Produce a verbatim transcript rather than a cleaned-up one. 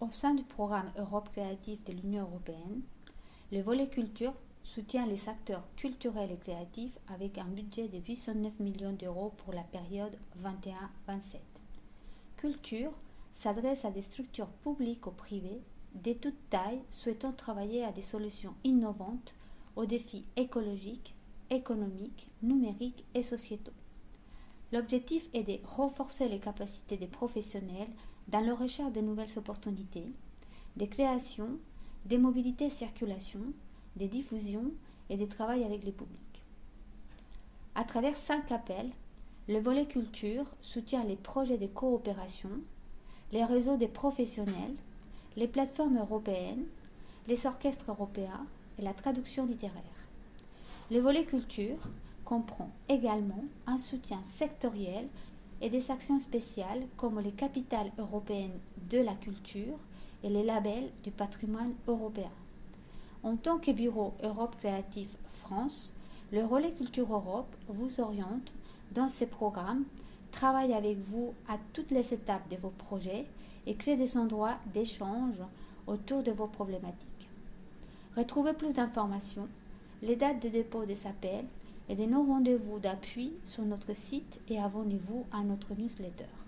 Au sein du programme Europe créative de l'Union européenne, le volet culture soutient les acteurs culturels et créatifs avec un budget de huit cent neuf millions d'euros pour la période vingt et un vingt-sept. Culture s'adresse à des structures publiques ou privées de toute taille souhaitant travailler à des solutions innovantes aux défis écologiques, économiques, numériques et sociétaux. L'objectif est de renforcer les capacités des professionnels dans leur recherche de nouvelles opportunités, des créations, des mobilités et circulation, des diffusions et des travail avec le public. À travers cinq appels, le volet culture soutient les projets de coopération, les réseaux des professionnels, les plateformes européennes, les orchestres européens et la traduction littéraire. Le volet culture comprend également un soutien sectoriel et des actions spéciales comme les capitales européennes de la culture et les labels du patrimoine européen. En tant que bureau Europe Créative France, le relais Culture Europe vous oriente dans ce programme, travaille avec vous à toutes les étapes de vos projets et crée des endroits d'échange autour de vos problématiques. Retrouvez plus d'informations, les dates de dépôt des appels et de nos rendez-vous d'appui sur notre site et abonnez-vous à notre newsletter.